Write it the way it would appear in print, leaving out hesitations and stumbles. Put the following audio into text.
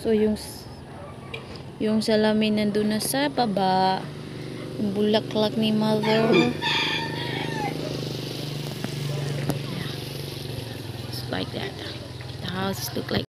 So yung salamin nandun na sa baba. Yung bulaklak ni mother. It's like that. The house look like